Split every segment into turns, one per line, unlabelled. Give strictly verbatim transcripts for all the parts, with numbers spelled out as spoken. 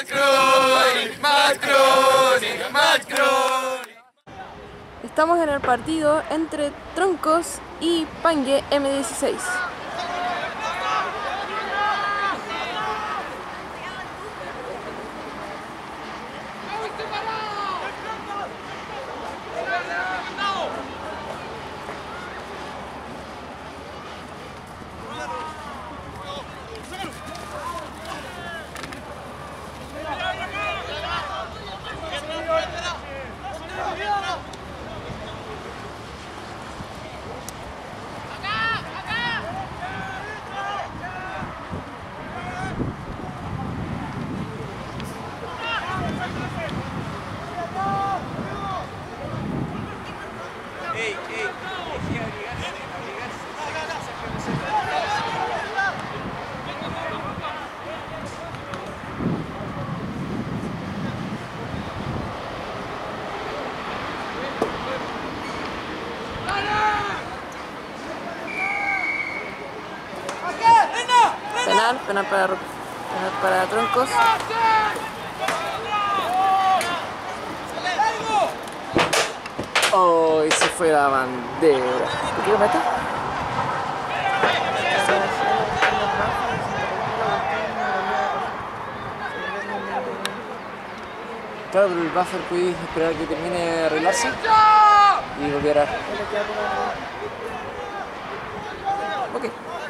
Macron, Macron, Macron.
Estamos en el partido entre Troncos y Pangue eme dieciséis. Penal, penal para, penal para Troncos.
Oh, y se fue la bandera. ¿Por qué lo mete? Claro, pero el buffer puede esperar a que termine de arreglarse y volver a... Ok.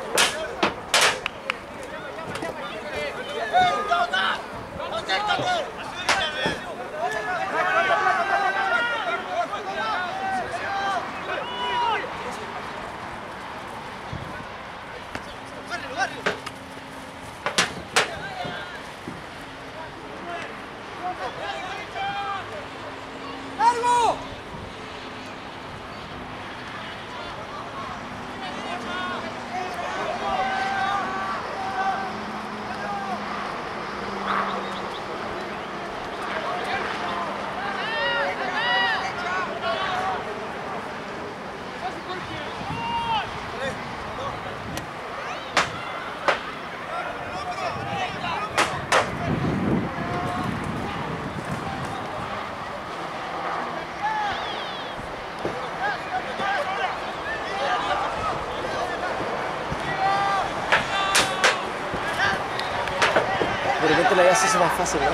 De repente la vida se hace más fácil, ¿no?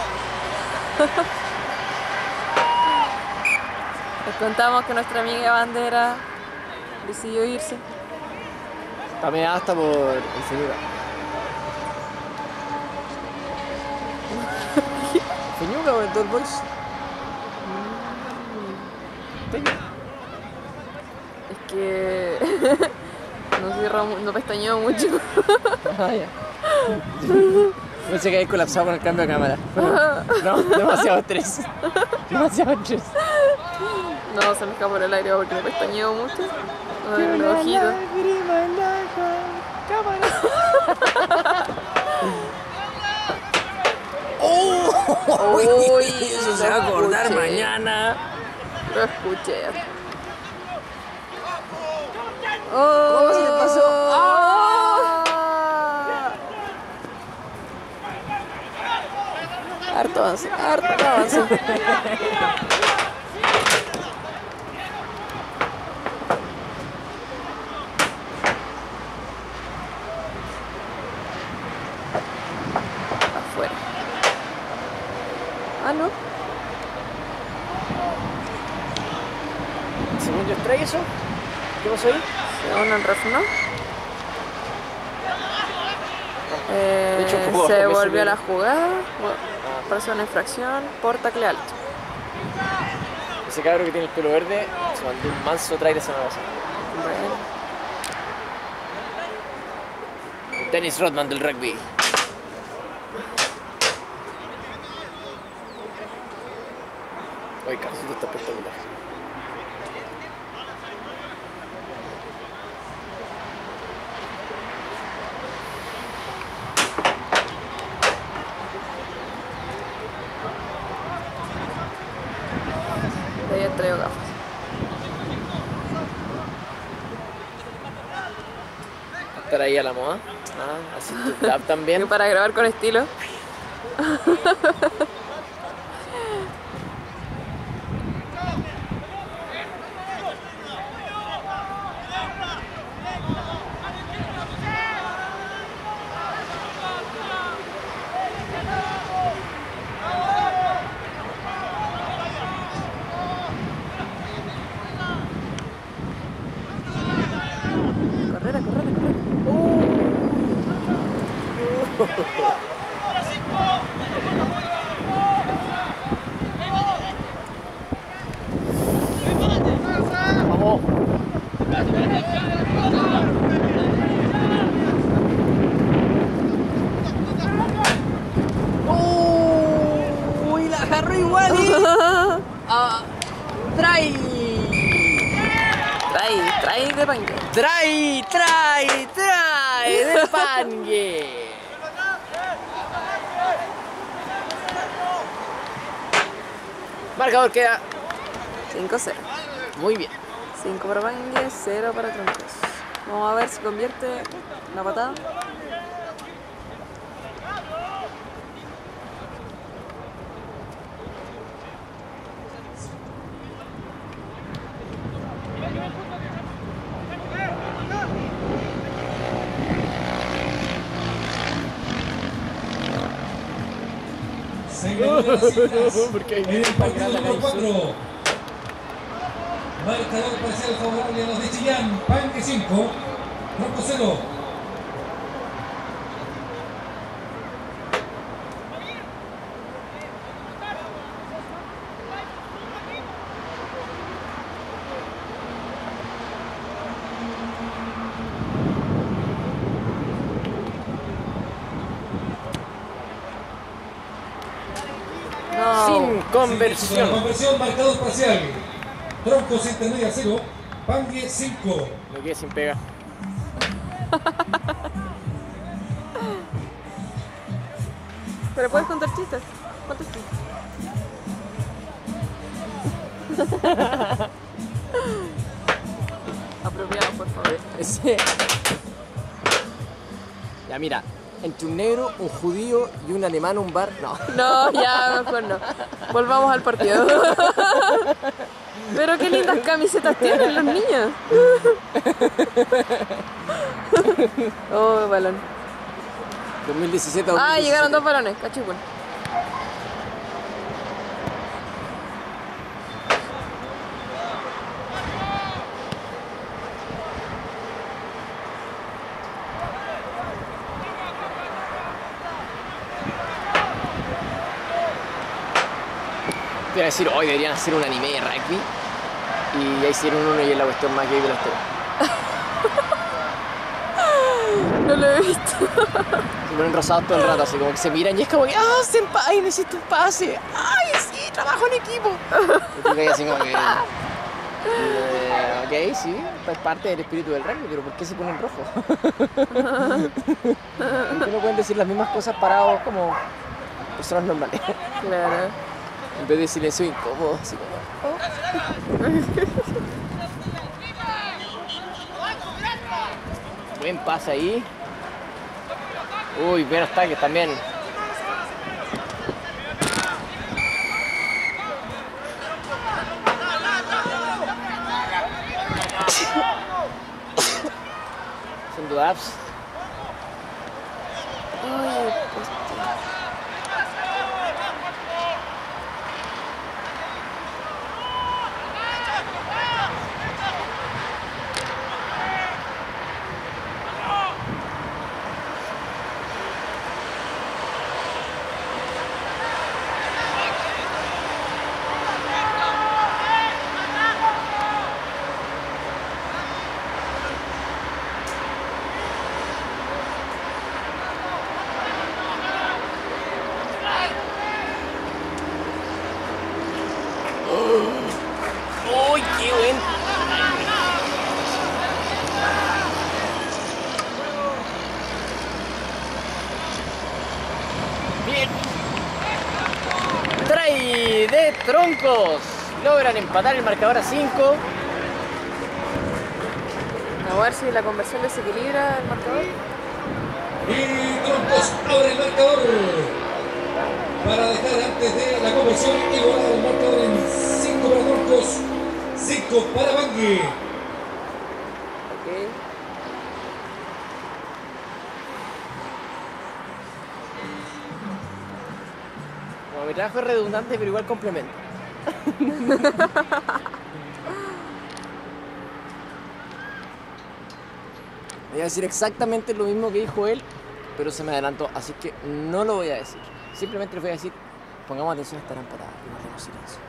Les contamos que nuestra amiga Bandera decidió irse.
También hasta por el Feñuca. ¿Feñuca o el Tall Boys?
Es que no cierra, no pestañeó mucho.
Ah, ya. Pensé que había colapsado con el cambio de cámara. No, demasiado estrés. Demasiado estrés.
No, se me escapó por el aire porque me pestañeó mucho. No, en los ojitos.
¡Oh!
Uy,
eso se va a acordar
escuché.
mañana.
Lo escuché.
¿Cómo se le pasó? ¡Ah!
Harto avance, harto avance. Afuera. Ah, no.
Según yo extrae eso. ¿Qué pasó ahí?
Según el ref, ¿no? Eh,
De hecho, jugó
se
bajo
volvió
Messi,
a la jugada. Pasó una infracción por tacle alto.
Ese cabro que tiene el pelo verde se mandó un manso trailer semana pasada.
Bueno.
Dennis Rodman del rugby. Oye, Carlosito está espectacular.
De ahí traigo gafas.
Estar ahí a la moda. Ah, así tu tab también.
Para grabar con estilo. Correra, correra, correra.
Vamos. ¡Uy! La agarró igual. Ah, trae.
Trae, trae de panque.
Trae, trae, trae de pangue. Marcador queda
cinco cero.
muy bien.
cinco para Pangue, cero para Troncos. Vamos a ver si convierte la patada.
Porque en el partido número cuatro, marcador parcial favorable a los de Chillán, Pangue cinco, Tronco cero.
Sin conversión.
Conversión, marcador parcial. Troncos intermedia cero, Pangue cinco.
Me quedé sin pega.
Pero puedes contar chistes. ¿Cuántos chistes? Apropiado, por favor.
Ese. Ya mira, entre un negro, un judío y un alemán, un bar. No.
No, ya, mejor no. Volvamos al partido. Pero qué lindas camisetas tienen los niños. Oh, balón.
dos mil diecisiete.
Ah, llegaron dos balones, cachipún.
Te iba a decir, hoy deberían hacer un anime de rugby. Y ya hicieron uno y es la cuestión más gay de la historia.
No lo he visto.
Se ponen rosados todo el rato, así como que se miran y es como que, ah, senpai, necesito un pase. Ay, sí, trabajo en equipo. Y tú caes así como que, eh, ok, sí, es parte del espíritu del rugby, pero ¿por qué se ponen rojos? ¿Por qué no pueden decir las mismas cosas parados como personas normales?
Claro.
En vez de silencio incómodo, así como, oh. Buen pase ahí. Uy, buenos ataques también. Son dudaps.
Ay, pues,
¡Uy, qué buen! Bien. Trae de Troncos. Logran empatar el marcador a cinco.
a ver si la conversión desequilibra el marcador.
Y Troncos abre el marcador. para dejar antes de la conversión igualar el marcador en cinco para Troncos, cinco para Bangue.
Ok. Bueno, mi trabajo es redundante, pero igual complemento. Voy a decir exactamente lo mismo que dijo él, pero se me adelantó, así que no lo voy a decir. Simplemente les voy a decir, pongamos atención a esta lámpara y guardemos silencio.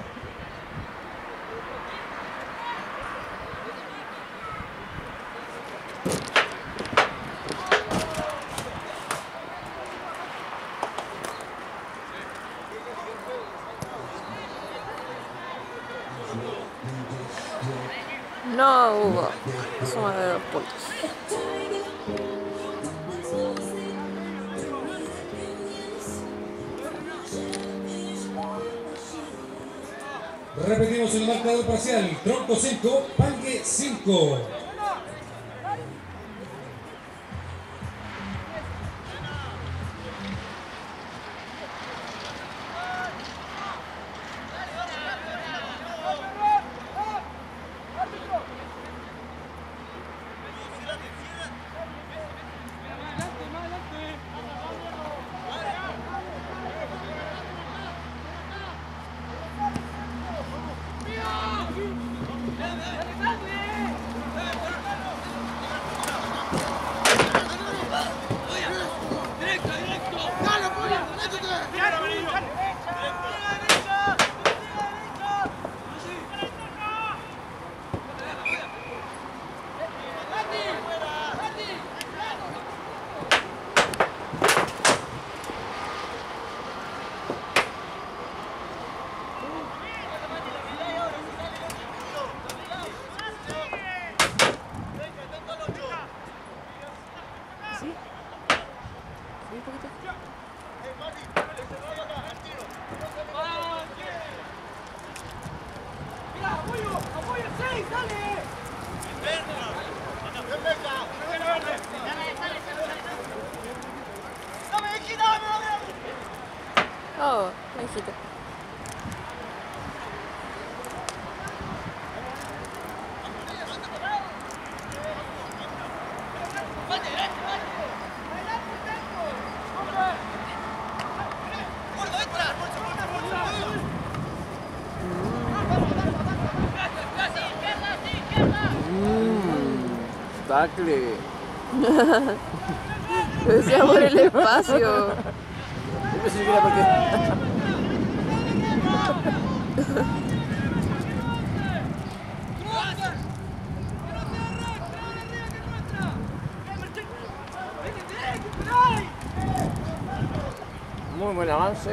No hubo suma de dos puntos.
Repetimos el marcador parcial. Tronco cinco, Bangue cinco.
Oh, me dijiste.
Tacle.
Lo decía por el espacio.
Yo pensé que era porque... Muy buen avance.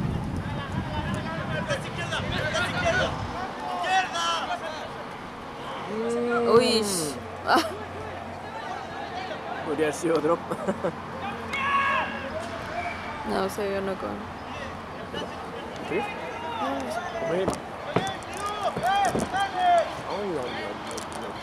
Uy. Ah,
Podría haber sido drop.
no, se vio no con.
¿Sí? Muy bien. Ay, no, no, no, no.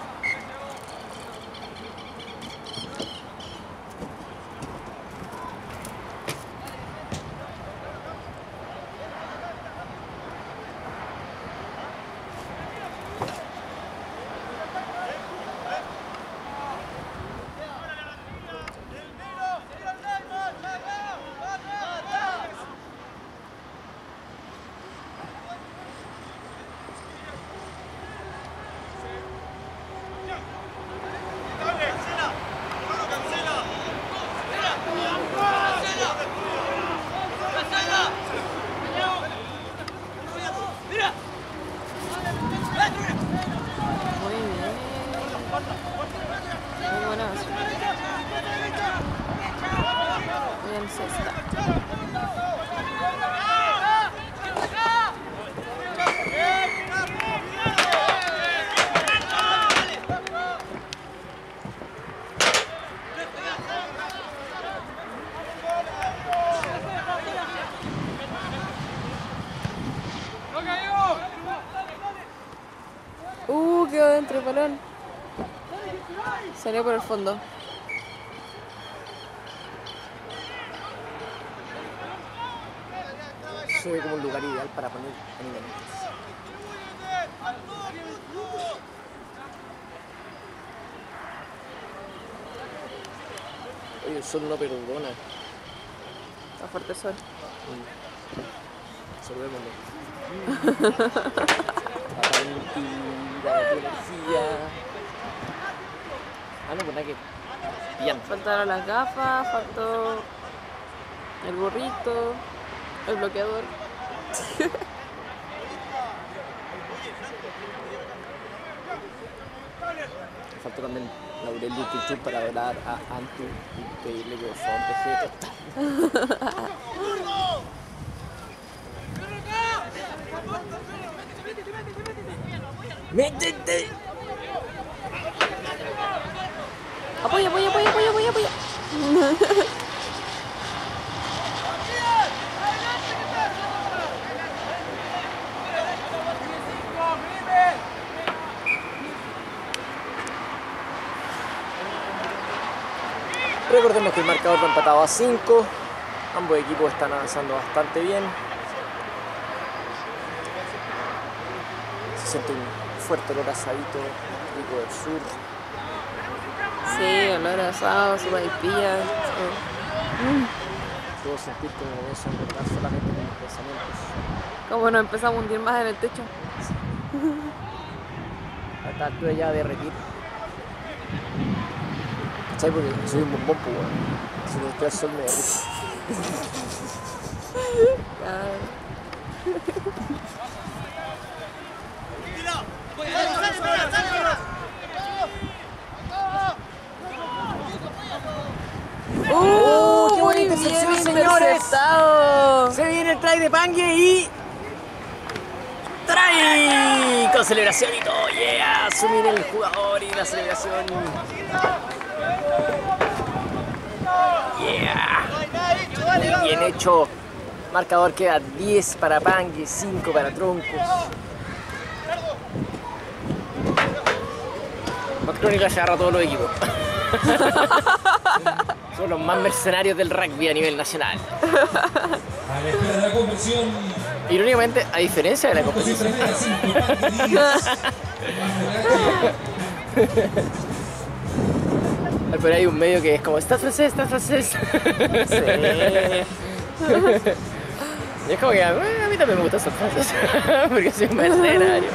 Muy bien. Muy buena base. Bien, sexta. Uh, quedó dentro el balón. Salió por el fondo.
se ve como un lugar ideal para poner animalitos. Oye, el sol no perdona.
Está fuerte el sol.
Saludémoslo. La energía. Ah, no, pues nada que. Bien.
Faltaron las gafas, faltó el gorrito, el bloqueador.
Faltó también Laurelio Tuchú para hablar a Antu y pedirle que por favor deje de tostar. ¡Métete!
Apoya, apoya, apoya, apoya, apoya, apoya.
Recordemos que el marcador va empatado a cinco. Ambos equipos están avanzando bastante bien. Se siente un fuerte olor asadito, rico del sur.
Sí, olor a asado, sopaipilla.
Puedo sentir como eso en verdad solamente con mis pensamientos.
Como nos empezamos a hundir más en el techo.
A esta altura ya derretir. ¿Cachai? Porque soy un bombón, pues, weón. Si no estoy al sol me derrito.
¡Oh,
qué buena intercepción, señores!
Interceptado.
Se viene el try de Pangue y... ¡Try! Con celebración y todo, yeah. Asumir el jugador y la celebración. Yeah. Bien hecho. Marcador queda diez para Pangue, cinco para Troncos. Más Crónica se agarra a todos los equipos. Son los más mercenarios del rugby a nivel nacional.
A la espera de la conversión.
Irónicamente, a diferencia de la competición. Pero hay un medio que es como, ¿estás francés? ¿Estás francés? Sí. Y es como que a mí, a mí también me gusta ser francés. Porque soy un mercenario.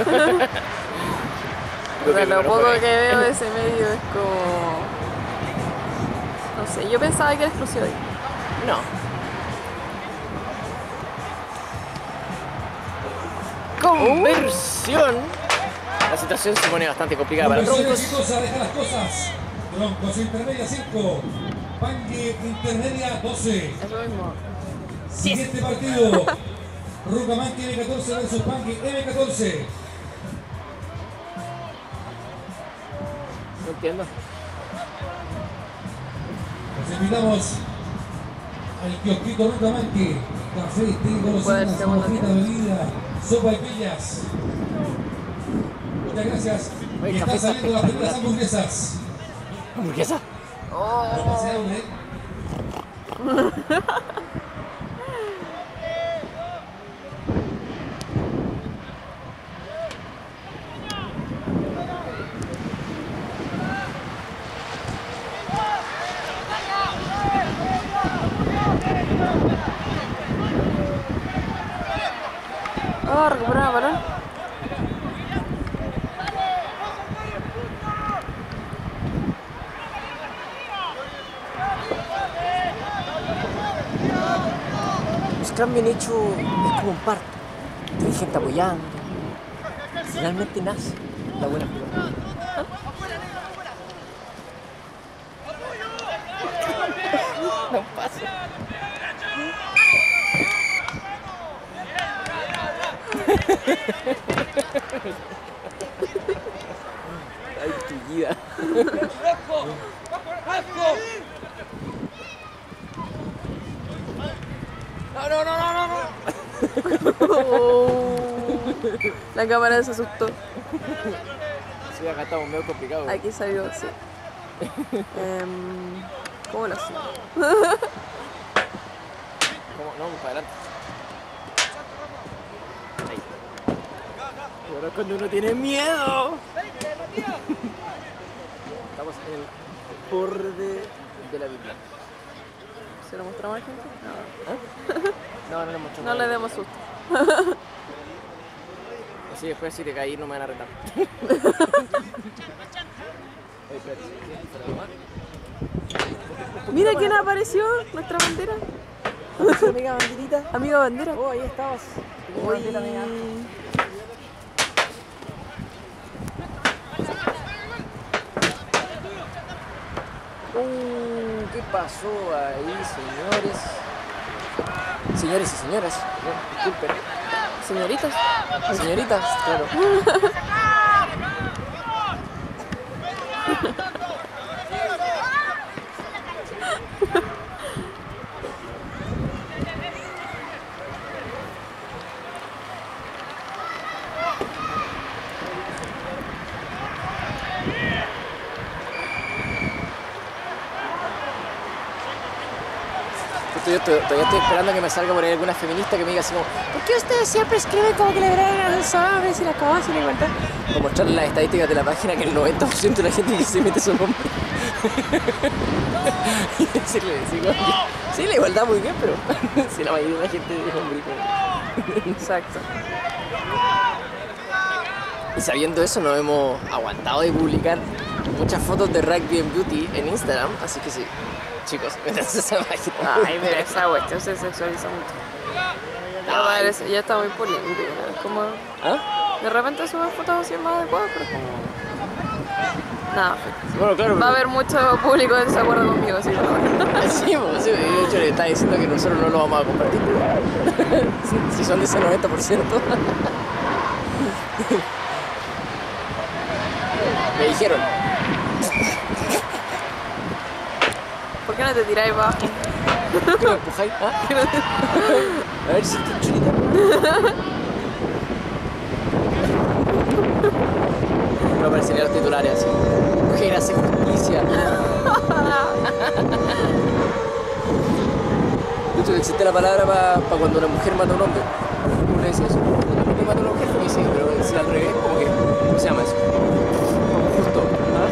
Pero lo poco que veo de ese medio es como... No sé, yo pensaba que era exclusivo ahí.
No. Conversión. La situación se pone bastante complicada para Troncos.
Exitosa, deja las cosas. Troncos intermedia cinco. Pangue intermedia doce.
Es lo mismo.
Siguiente partido. Rucamanque eme catorce versus Pangue eme catorce.
No entiendo.
Los invitamos al kiosquito Rucamanque. Café, té, golosinas, frita, bebida, sopa y pillas. Muchas gracias.
Oye,
Y están
café,
saliendo las primeras hamburguesas.
¿Hamburguesa?
No pase hambre.
Oh, recuperar el balón.
Los scrum bien hecho es como un parto. Hay gente apoyando. Finalmente nace la buena jugada. No pasa. Ay, tu vida. No, no, no, no, no.
Oh, la cámara se asustó.
Sí, acá estamos medio complicados.
Aquí salió, sí. Um, ¿Cómo lo hacemos?
¿Cómo? No, vamos para adelante. Ahora es cuando uno tiene miedo. Estamos en el borde de la Biblia.
¿Se lo mostramos a la gente?
¿Eh? No, no le mostramos.
No. No le demos susto.
Así después si te caí no me van a retar.
Mira quién apareció, nuestra bandera.
Amiga banderita.
Amiga bandera.
Oh, ahí estabas.
Uy.
Bandera, amiga. Uh, ¿qué pasó ahí, señores? Señores y señoras, no, disculpen.
Señoritas.
Señoritas, claro. Yo estoy- todavía estoy esperando a que me salga por ahí alguna feminista que me diga así como ¿por qué ustedes siempre escriben como que le bregan a los hombres y la cosas y la igualdad? O mostrarle las estadísticas de la página que el noventa por ciento de la gente que se mete son hombres. Y decirle, decir, como que, sí, la igualdad muy bien, pero si la mayoría de la gente es hombre.
Exacto.
Y sabiendo eso nos hemos aguantado de publicar muchas fotos de Rugby and Beauty en Instagram, así que sí, chicos, métanse esa página.
Ay, pero esa cuestión se sexualiza mucho. Ya, parece- ya está muy polémico. Es como.
¿Ah?
De repente suben fotos así más adecuadas, pero como. Nada, pues.
Bueno, claro,
Va a
pero-
haber mucho público en desacuerdo conmigo, así que bueno.
Sí, pues, sí, de hecho le está diciendo que nosotros no lo vamos a compartir. Si- si son de ese noventa por ciento. Me dijeron,
¿Por qué no te tiráis bajo?
¿por qué me empujáis? ¿Ah? A ver si estoy chulita. Me aparecerían los titulares así. Mujer hace justicia. De hecho, existe la palabra para cuando una mujer mata a un hombre. ¿Cómo le decís eso? Cuando una mujer mata a una mujer, me dice, pero decir al revés, como que, ¿cómo se llama eso? Justo.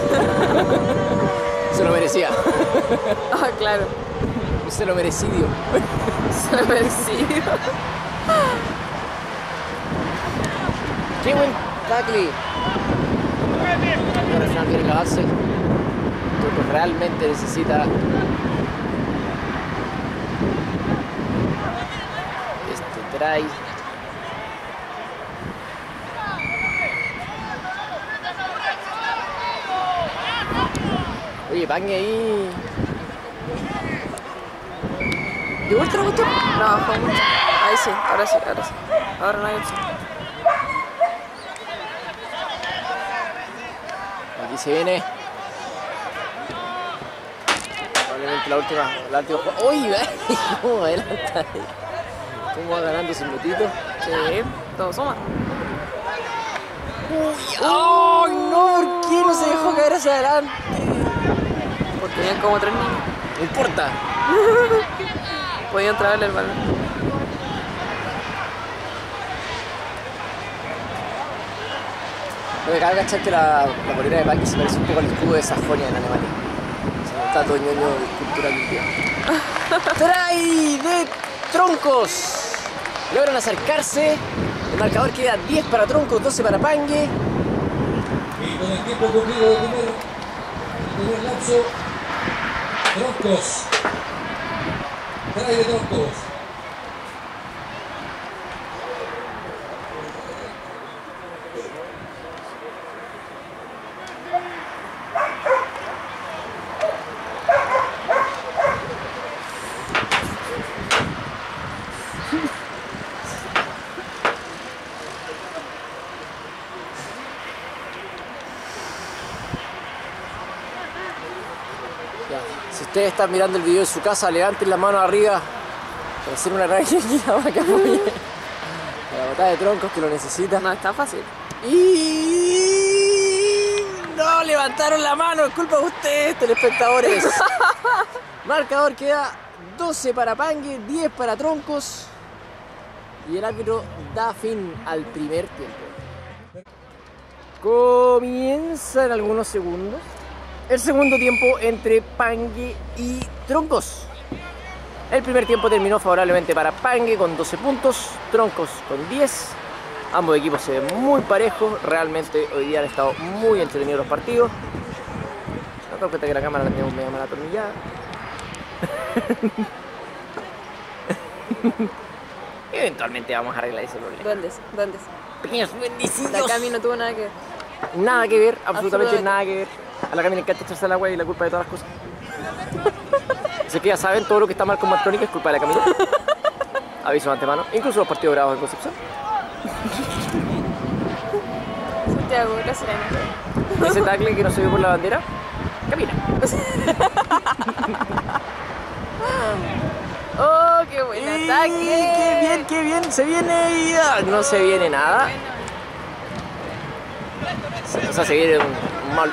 Se lo merecía.
Ah, claro.
Se lo merecidio.
Se lo merecí.
¡Qué buen tackle! Ahora Fran quiere clavarse. Creo que realmente necesita este try. Oye, Pangue ahí. ¿De vuelta la cuestión?
No, fue mucho. Ahí sí, ahora sí, ahora sí. Ahora no hay opción.
Aquí se viene. Probablemente la última. La última jugada. ¡Uy! ¿Cómo adelanta ahí? ¿Cómo va ganando su minutito?
Sí, todo suma.
¡Oh, no! ¿Por qué no se dejó caer hacia adelante?
Porque tenían como tres niños.
No importa.
Podían traerle el balón.
Me acaba de cachar que la, la polera de Paqui se parece un poco al escudo de Sajonia en Alemania. Se nota todo ñoño de cultura limpia. ¡Try de Troncos! Logran acercarse. El marcador queda diez para Troncos, doce para Pangue.
Y con el tiempo cumplido de primer, de primer lapso, Troncos. Trae de Troncos.
Ya, si ustedes están mirando el video en su casa, levanten la mano arriba para hacer una raquilla aquí la vaca apoye. La botada de Troncos que lo necesita.
No está fácil.
Y no levantaron la mano, es culpa de ustedes, telespectadores. Marcador queda doce para Pangue, diez para Troncos. Y el árbitro da fin al primer tiempo. Comienza en algunos segundos el segundo tiempo entre Pangue y Troncos. El primer tiempo terminó favorablemente para Pangue con doce puntos, Troncos con diez. Ambos equipos se ven muy parejos, realmente hoy día han estado muy entretenidos los partidos. No tengo cuenta que la cámara la tenemos media mal atornillada. Eventualmente vamos a arreglar ese problema.
¿Dónde? ¿Dónde?
Pequeños bendecidos.
La Cami no tuvo nada que ver.
Nada que ver, absolutamente,
Absolutamente.
nada que ver. A la Cami le encanta echarse al agua y la culpa de todas las cosas. Así que ya saben, todo lo que está mal con Martrónica es culpa de la Camila. Aviso de antemano, incluso los partidos bravos en Concepción.
Santiago, La Serena.
Ese tackle que no se vio por la bandera, Camila.
¡Oh, qué buen
¡Y
ataque!
¡Qué bien, qué bien! Se viene y ah, no se viene nada. O sea, se viene un mal.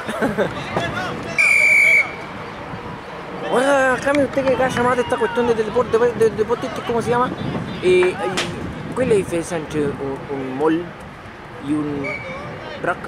Oiga, Cami, usted que calla más de esta cuestión del deporte, del deporte, ¿cómo se llama? Eh, ¿Cuál es la diferencia entre un, un mall y un rock?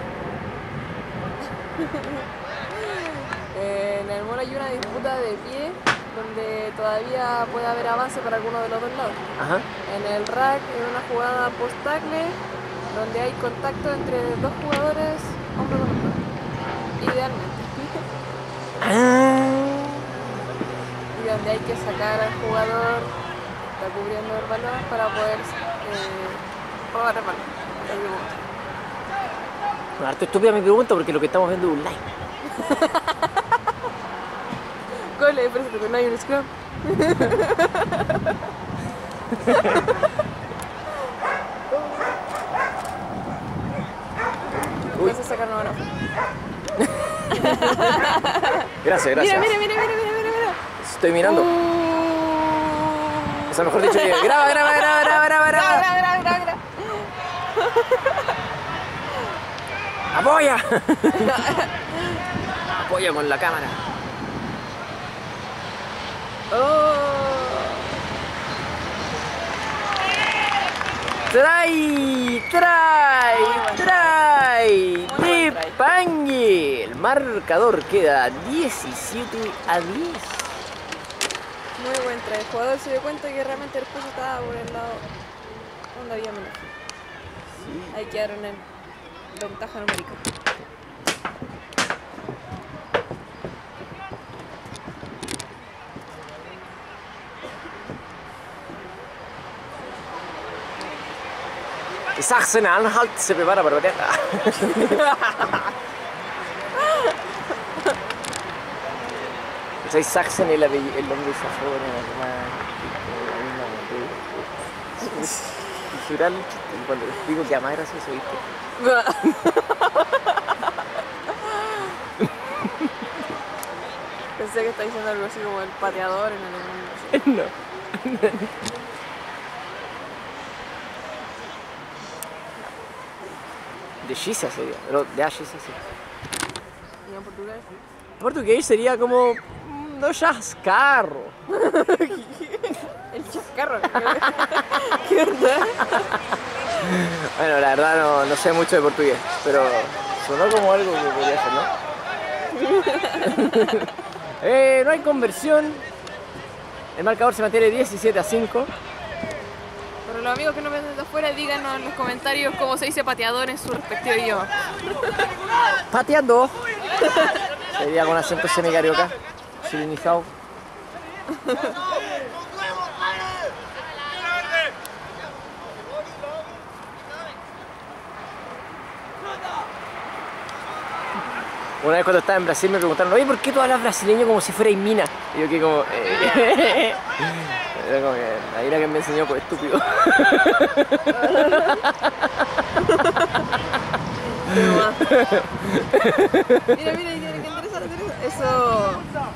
Eh, en el mall hay una disputa de pie donde todavía puede haber avance para alguno de los dos lados.
Ajá.
En el rack, en una jugada post-tackle, donde hay contacto entre dos jugadores, hombre con hombre. Idealmente.
Ah.
Y donde hay que sacar al jugador que está cubriendo el balón para poder eh, robar el balón. El rebote.
Bueno, harto estúpida mi pregunta porque lo que estamos viendo es un live.
¿Cuál es la diferencia entre un live y un scrum?
Uy.
Vas a sacar una hora.
Gracias, gracias.
Mira, mira, mira, mira, mira, mira, mira.
Estoy mirando.
Uh.
O sea, mejor dicho, graba, graba, graba, graba, graba,
Gra,
graba.
gra, gra, gra, gra.
¡Apoya! Apoya con la cámara.
Oh.
Try, try, try de Pangue. El marcador queda diecisiete a diez.
Muy buen try. El jugador se dio cuenta que realmente el peso estaba por el lado donde había menos. Ahí quedaron en ventaja numérica.
Sachsen-Anhalt se prepara para batear. Soy Sachsen el, apellido- el nombre sajón en alemán. Cultural, cuando les digo que más gracioso, ¿viste?
Pensé que está diciendo algo así como el pateador en alemán.
No. De Giza sería, no, de Giza sí.
¿Y en portugués?
Portugués sería como mm, no chascarro.
El chascarro. ¿Qué onda?
Bueno, la verdad no, no sé mucho de portugués, pero sonó como algo que podría ser, ¿no? eh, no hay conversión. El marcador se mantiene diecisiete a cinco.
Pero los amigos que nos ven desde afuera, díganos en los comentarios cómo se dice pateador en su respectivo idioma.
Pateando. Sería con acento semicarioca, chilenizado. Una vez cuando estaba en Brasil me preguntaron, oye, ¿por qué tú hablas brasileño como si fueras mina? Y yo que como... Eh, era como que la ira que me enseñó pues estúpido.
Mira, mira, mira, qué interesante eso. Eso.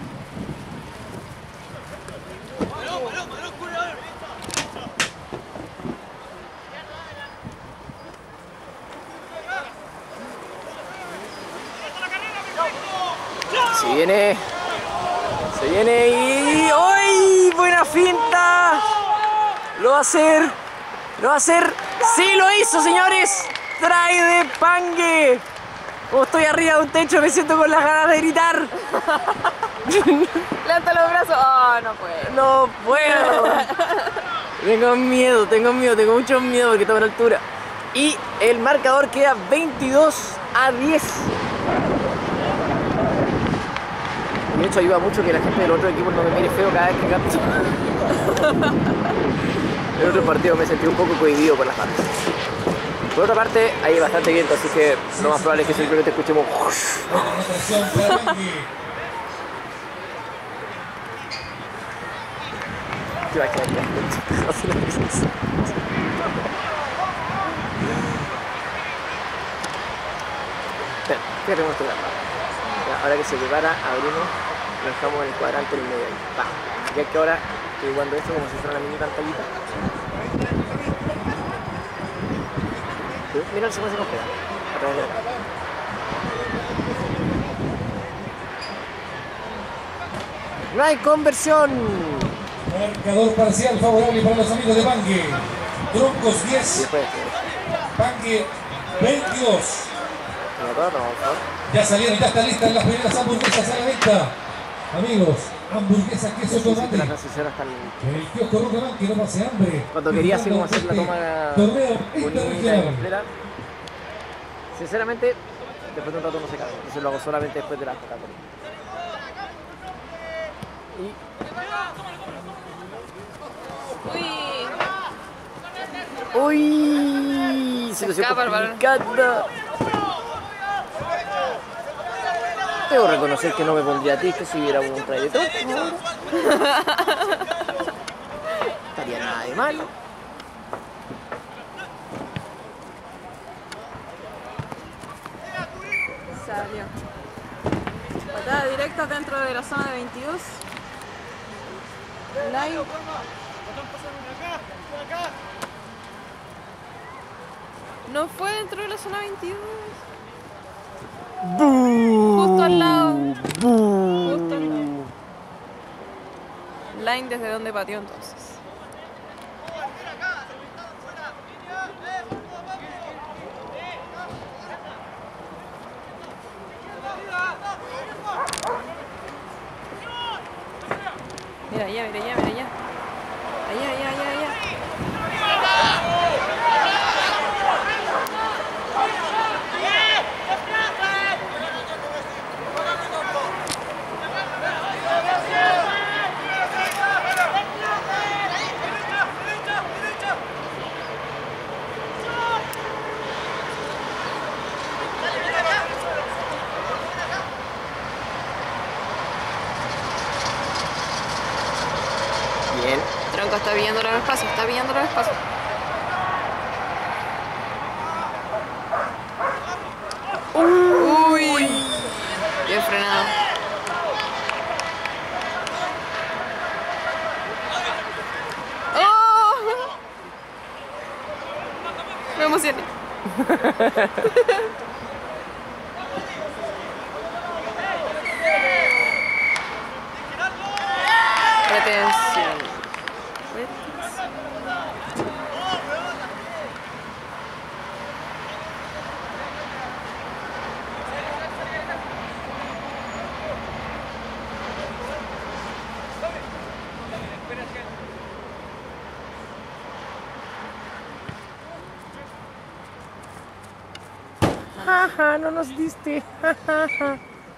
Se viene... Se viene y... ¡Uy! ¡Buena finta! Lo va a hacer. Lo va a hacer. ¡Sí lo hizo, señores! Trae de Pangue. Como estoy arriba de un techo, me siento con las ganas de gritar.
Levanta los brazos. Oh, no puedo.
No puedo. Tengo miedo, tengo miedo, tengo mucho miedo porque está a la altura. Y el marcador queda veintidós a diez. Y de hecho ayuda mucho que la gente del otro equipo no me mire feo cada vez que canto. En otro partido me sentí un poco cohibido por las partes. Por otra parte, hay bastante viento, así que lo más probable es que simplemente escuchemos. ¿Te imaginas que la gente hace lo mismo? Espera, fíjate cómo estoy grabando. Ahora que se prepara, abrimos, lo dejamos en el cuadrante en el medio ahí. Va. Ya que ahora estoy jugando esto como si fuera una mini pantallita. Mira el segundo se completa. A través de la cámara. No hay conversión.
Marcador parcial favorable para los amigos de Bangue. Troncos diez, Bangue veintidós. Ya salieron, ya están listas las primeras hamburguesas a la venta. Amigos, hamburguesas, queso, tomate.
Las transiciones están...
En el kiosco Rocaman, que no pase hambre.
Cuando quería así como hacer la toma
torneo
bonita y
interregional.
completa. Sinceramente, después de un rato no se cabe. Entonces lo hago solamente después de la Coca-Cola. Y...
Uy.
Uy, situación
escapa el balón.
complicada. Debo reconocer que no me pondría triste si hubiera un try de tronco. Estaría nada de malo.
Salió. Patada directa dentro de la zona de veintidós. Line. No fue dentro de la zona veintidós. Justo al lado. Justo al lado. Line desde donde pateó entonces. Mira allá, mira allá, mira allá. Allá, allá, allá, allá.
Bien.
Tronco está pillando los espacios, está pillando los espacios. Uy, bien frenado. ¡Oh! Me emocioné. Retención.
Jaja, no nos diste. Jajaja.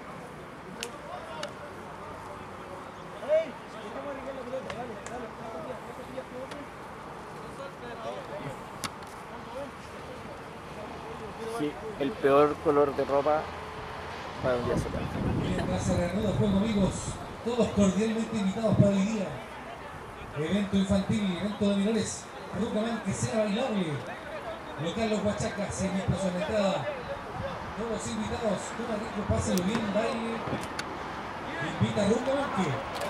Sí, el peor color de ropa para un día soleado.
Mientras se reanuda el juego, amigos, todos cordialmente invitados para el día. Evento infantil, evento de menores, Rocaman que sea bailable. Local Los Huachacas, seis mil pesos en la entrada. Todos invitados, toma rico, páselo bien, baile. Invita a Rocaman que...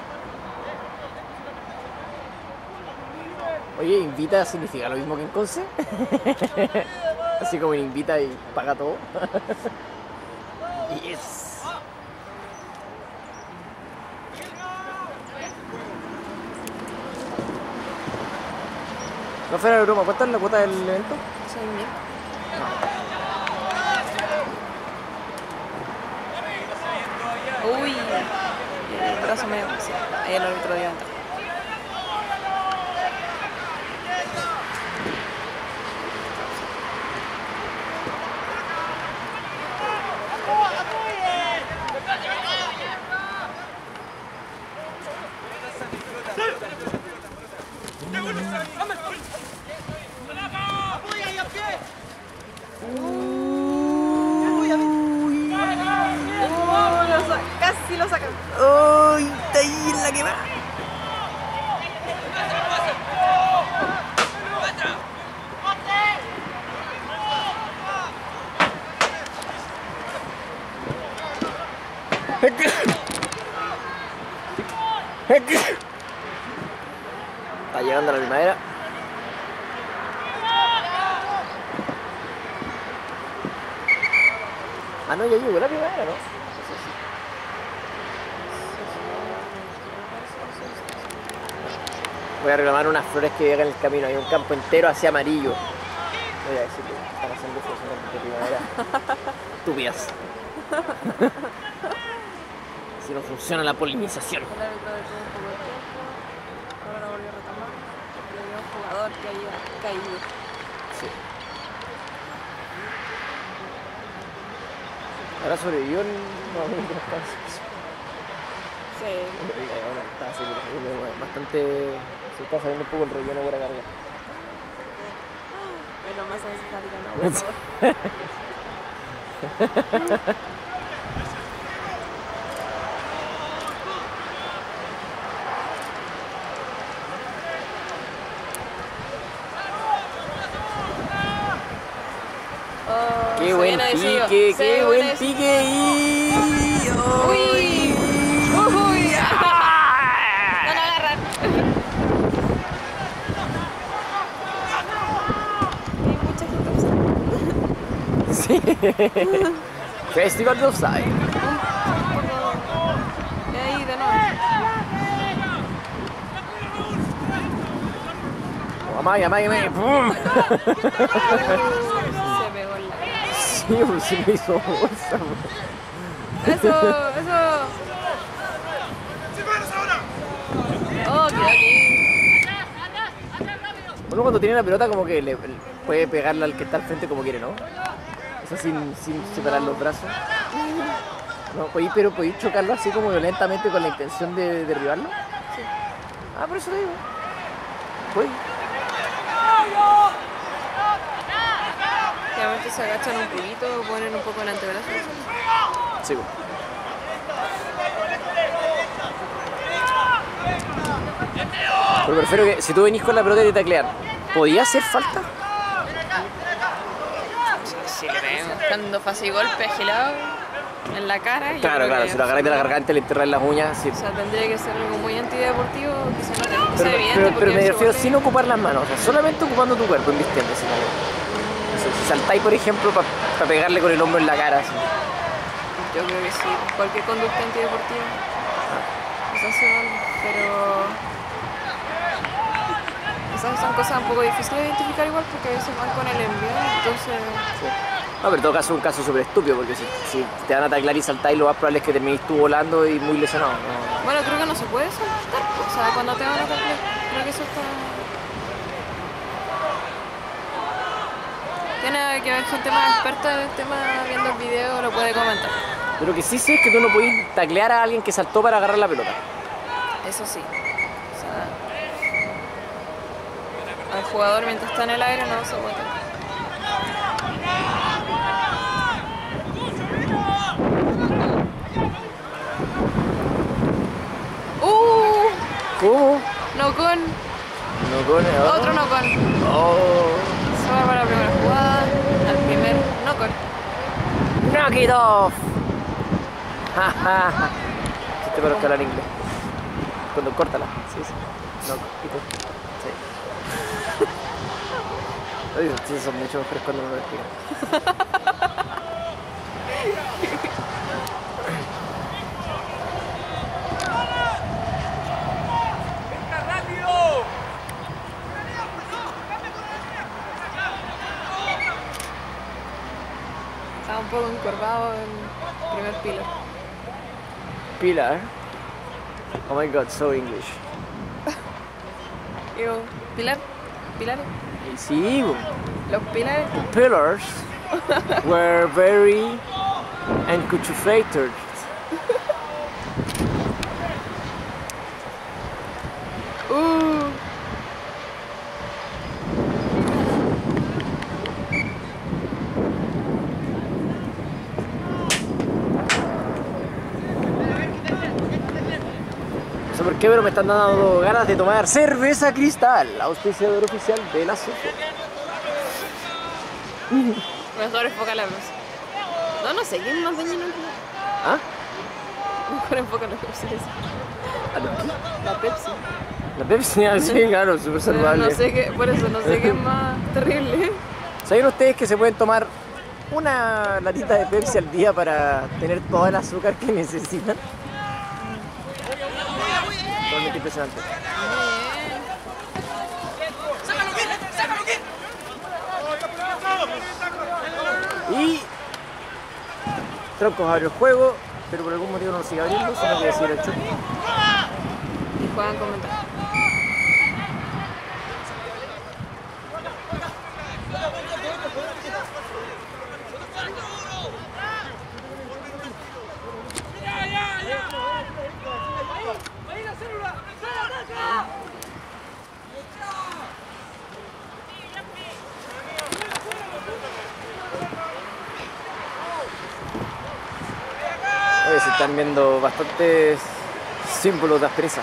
Oye, invita significa lo mismo que en Conce. Así como invita y paga todo. Yes. No fuera de broma, ¿cuánto es la cuota del evento?
Seis mil. brazo medio. Sí, ahí el árbitro dio ventaja. Casi lo sacan.
¡Uy! Está ahí en la que va. Está llegando la primavera. Ah, no, ya llegó la primavera, ¿no? Voy a reclamar unas flores que llegan en el camino. Hay un campo entero así amarillo. Voy a decir que están haciendo flores de primavera. Estúpidas. Si no funciona la polinización.
El árbitro detuvo un poco de tiempo. Ahora lo volvió a retomar. Porque había un jugador que había caído.
Sí. Ahora sobrevivió el... No, no, no,
Sí.
ahora está así, bastante... Se está saliendo un poco el relleno por acá arriba.
Bueno, más a veces no, por favor. Oh,
¡Qué
se
buen
viene decidido.
pique!
Se
¡Qué
viene
buen
decidido.
pique! Y...
¡Uy! ¡Uy! ¡No lo agarran! Hay mucha gente observando.
Sí. Festival de Offside.
Y ahí de nuevo.
Amague, amague, amague. ¡Pum!
Se pegó en la cara.
Sí, pues sí me hizo bolsa.
Eso, eso. Oh, quedó aquí.
Uno cuando tiene la pelota como que le, puede pegarle al que está al frente como quiere, ¿no? Eso sin, sin separar los brazos. No, podéis, pero podéis chocarlo así como violentamente con la intención de derribarlo.
Sí.
Ah, por eso te digo. Voy.
Realmente se agachan un poquito, ponen un poco el antebrazo.
Sí, pues. Pero prefiero que si tú venís con la pelota y te taclean, ¿podía hacer falta?
Sí, creo. Buscando fácil golpe agilado en la cara. yo
Claro,
creo
claro,
que
si lo agarráis de la garganta y le enterráis las uñas, sí.
O sea, tendría que ser algo muy antideportivo que se note, que sea
Pero,
evidente.
pero,
porque
pero me
ese
refiero
golpe-
sin ocupar las manos, o sea, solamente ocupando tu cuerpo, invistiéndose. ¿No? Si saltáis, por ejemplo, para pa pegarle con el hombro en la cara, así.
Yo creo que sí, cualquier conducta antideportiva quizás se vale, pero quizás son cosas un poco difíciles de identificar igual porque a veces van con el envío, entonces
Sí. No, pero en todo caso es un caso súper estúpido, porque si, si te van a taclar y saltáis, lo más probable es que termines tú volando y muy lesionado. ¿No?
bueno, creo que no se puede saltar, o sea, cuando te van a taclear, creo que eso está... Tiene que haber gente más experta en el tema viendo el video, lo puede comentar.
Pero lo que sí sé es que tú no podés taclear a alguien que saltó para agarrar la pelota.
Eso sí. O sea, al jugador mientras está en el aire no se puede tocar. ¡Uh!
¿Cómo?
No con.
No con oh.
Otro no con.
Oh.
Se va para la primera jugada. Al primer no con.
Knock it off. Ja, ja, ja. Chiste para los que hablan inglés. Cuando córtala. Sí, sí. Knock it off. Sí. Oye, sí, son mucho mejores cuando me lo explican.
Estaba un poco encorvado el primer pilar.
Pilar. Oh my god, so English.
Yo, Pilar, Pilares,
Y sí, bo.
los pilares.
Pillars were very encuchufated.
Uh.
No sé por qué, pero me están dando ganas de tomar cerveza Cristal, auspiciador oficial de la Sopo.
Mejor enfoca la Pepsi. No, no sé, ¿quién es más dañino que la?
¿Ah?
Mejor enfoca la Pepsi. esa.
¿A lo qué?
La Pepsi.
La Pepsi, ah, sí, claro, súper
Pero
saludable.
no sé qué, por eso no sé qué es más terrible.
¿Saben ustedes que se pueden tomar una latita de Pepsi al día para tener todo el azúcar que necesitan? Realmente impresionante. Y Troncos abrió el juego, pero por algún motivo no lo sigue abriendo, sino que decir el choque.
Y juegan con ventaja.
Oye, se están viendo bastantes símbolos de aspereza.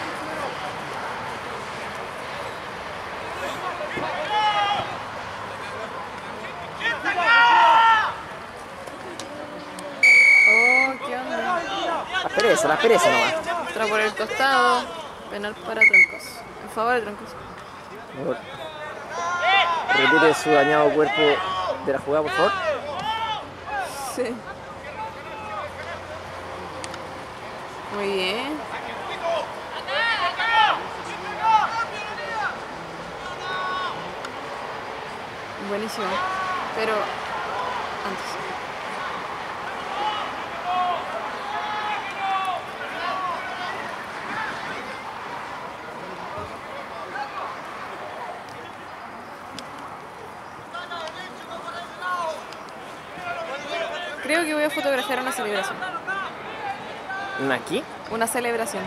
Oh, qué onda.
Aspereza, la aspereza nomás.
Entra por el costado. Penal para Troncos. En favor de Troncos.
Por favor. Retire su dañado cuerpo de la jugada, por favor.
Sí. Muy bien. Buenísimo. Pero antes. Creo que voy a fotografiar una celebración.
¿Una aquí?
Una celebración.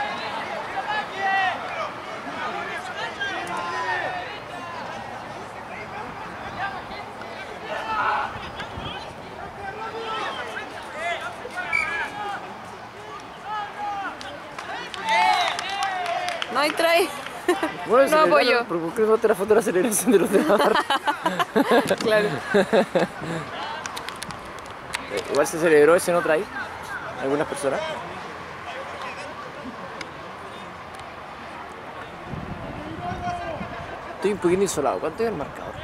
No hay trae.
Bueno,
No
se le
apoyo.
gana, ¿por qué no te la foto de la celebración de los demás?
Claro.
Igual se celebró ese no trae. Algunas personas. Estoy un poquito insolado. ¿Cuánto es el marcador?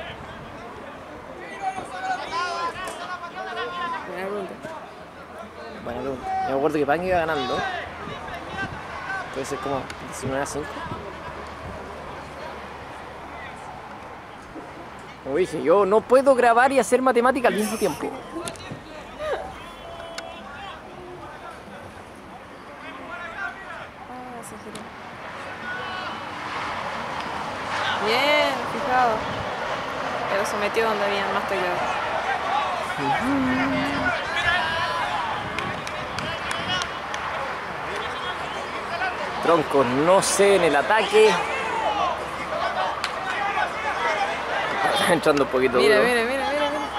Buena pregunta.
Buena pregunta. Yo me acuerdo que Pan iba ganando. Puede ser como diecinueve a cinco. Como dije, yo no puedo grabar y hacer matemática al mismo tiempo.
Ah, se giró. Bien, fijado. Pero se metió donde había más teclados.
Troncos, no sé, en el ataque. Está entrando un poquito
Mira,
duro.
mira, mira, mira, mira.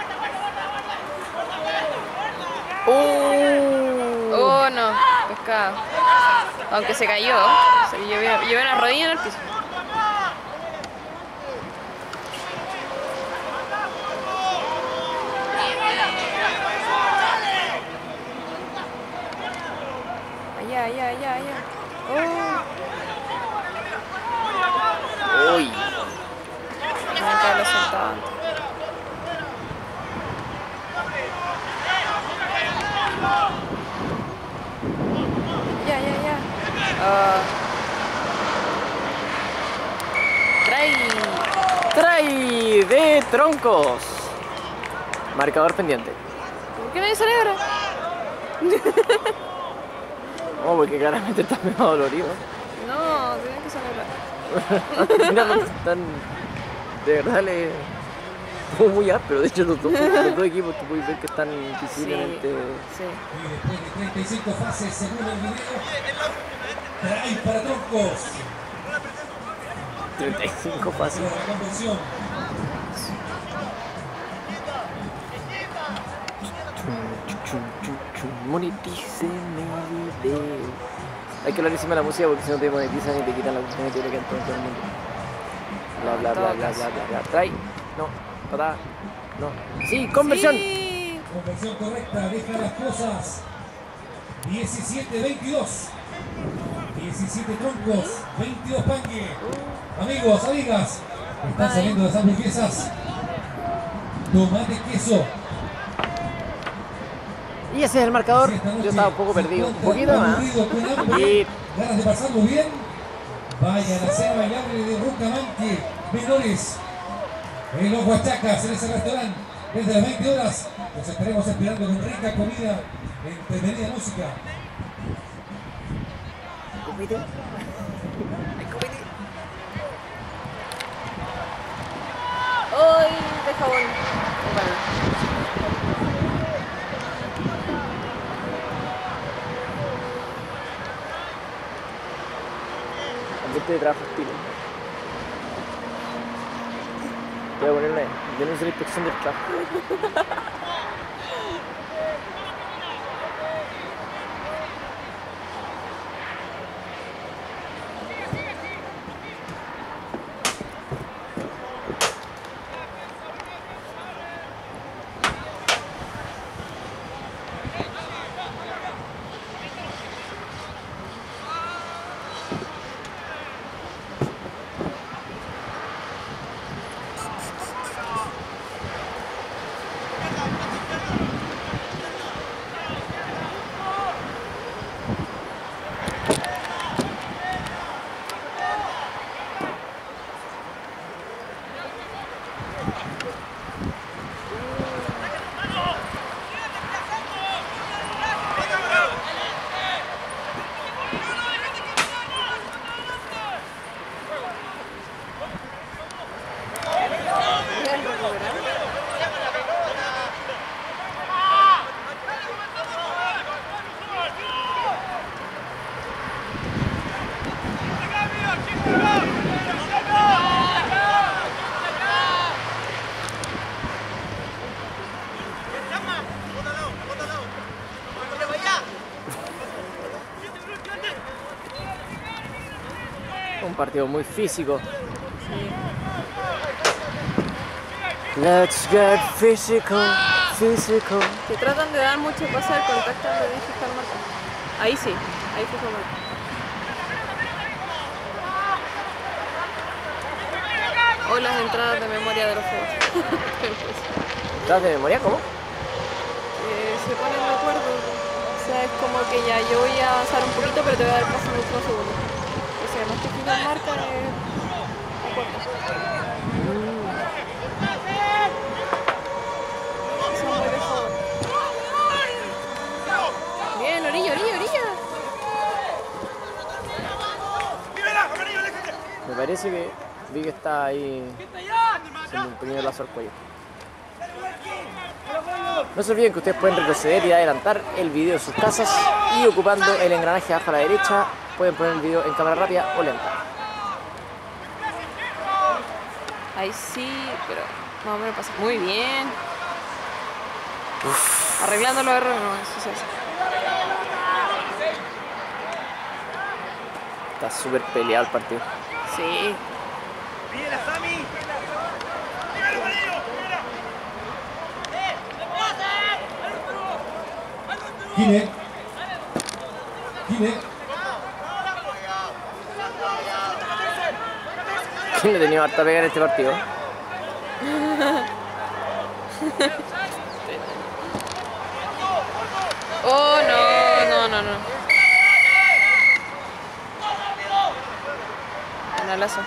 ¡Oh!
Oh, no, pescado. Aunque se cayó, se llevó, llevó una rodilla en el piso. Allá, allá, allá, allá. Oh,
¡Uy!
me que haberlo soltado antes. Ya, ya, ya. Ah. Trae.
Trae de Troncos. Marcador pendiente.
¿Por qué nadie celebra?
Oh, porque claramente está medio dolorido.
No, tienen que sangrarla.
Mira, no están. De verdad le. Como muy áspero. De hecho, los dos, los dos equipos tú puedes ver que están visiblemente.
Sí.
Y después de treinta y cinco fases, según el video, trae para Troncos.
treinta y cinco fases.
La conversión.
Monetice mi video. Hay que hablar encima de la música porque si no te monetizan y te quitan la opción que en todo el mundo. Bla bla bla bla bla bla bla. Trae. No. Para. No. Sí, conversión.
Sí.
Conversión correcta, deja las cosas. diecisiete veintidós. diecisiete Troncos, veintidós Pangue. Amigos, amigas, están saliendo las hamburguesas. Tomate, queso.
Y ese es el marcador. Yo estaba un poco perdido. Un poquito más. Y
Ganas de pasarlo bien. Vayan a cena bailable de Rucamanque menores en los Huachacas, en ese restaurante, desde las veinte horas. Los estaremos esperando con rica comida, entretenida música.
comité.
Hoy de jabón. Bueno.
Ambiente de trabajo estilo. Voy a ponerle denuncia de inspección del trabajo. Un partido muy físico. Let's get physical, physical.
Que tratan de dar mucho pase al contacto en vez de fijar marca. Ahí sí, ahí fijó marca. O las entradas de memoria de los juegos.
¿Estás de memoria? ¿Cómo?
Eh, se ponen de acuerdo. O sea, es como que ya yo voy a avanzar un poquito, pero te voy a dar paso en último segundo. O sea, más que fijar marca es acuerdo. Son muy de juego. Bien, orilla, orilla, orilla.
Me parece que vi que está ahí haciendo un pequeño lazo al cuello. No se olviden que ustedes pueden retroceder y adelantar el video en sus casas y ocupando el engranaje abajo a la derecha pueden poner el video en cámara rápida o lenta.
Ahí sí, pero más o menos pasa muy bien. Uf. Arreglando los errores, no, eso se hace.
Está súper peleado el partido.
Sí.
Gine. Gine.
¿Quién le tenía harta pega en este partido?
Oh, no, no, no, no. Canalazo.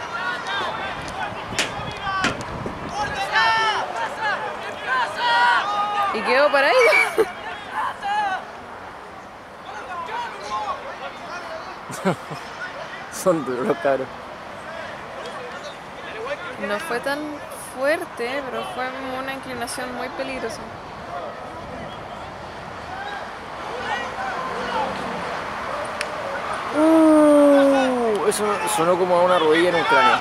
Y quedó para ahí.
Son duros los cabros.
No fue tan fuerte, pero fue una inclinación muy peligrosa.
Uh, eso sonó como a una rodilla en un cráneo.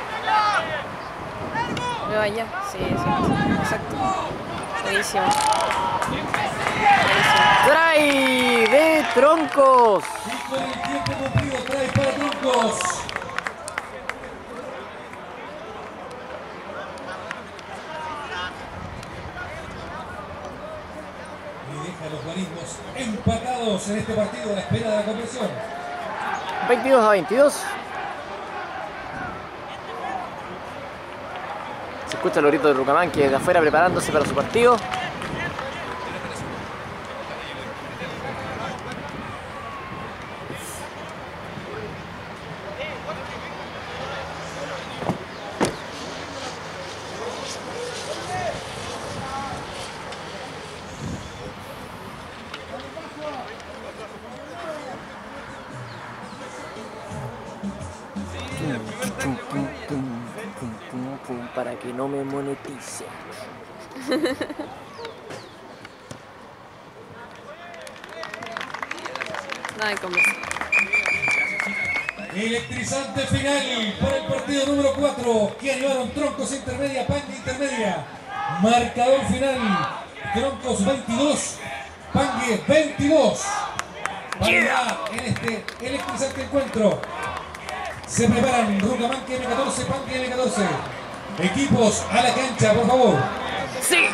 Veo allá, sí, sí, exacto. Buenísimo.
¡Try de Troncos!
Y con el tiempo cumplido, trae para Troncos. Y deja los guarismos empatados en este partido a la espera de la conversión.
veintidós a veintidós. Se escucha el grito de Rucamán que de afuera preparándose para su partido. Pum, pum, pum, pum, pum, pum, para que no me monetice.
Nada de conversa.
Electrizante final para el partido número cuatro que llevaron Troncos Intermedia, Pangue Intermedia. Marcador final, Troncos veintidós, Pangue veintidós. Variedad en este electrizante encuentro. Se preparan Rucamanque eme catorce, Pangue eme catorce. Equipos a la cancha, por favor.
¡Sí!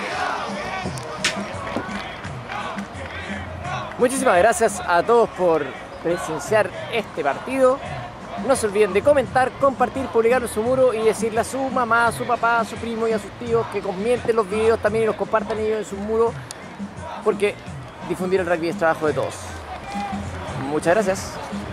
Muchísimas gracias a todos por presenciar este partido. No se olviden de comentar, compartir, publicar en su muro y decirle a su mamá, a su papá, a su primo y a sus tíos que comenten los videos también y los compartan ellos en sus muros, porque difundir el rugby es trabajo de todos. Muchas gracias.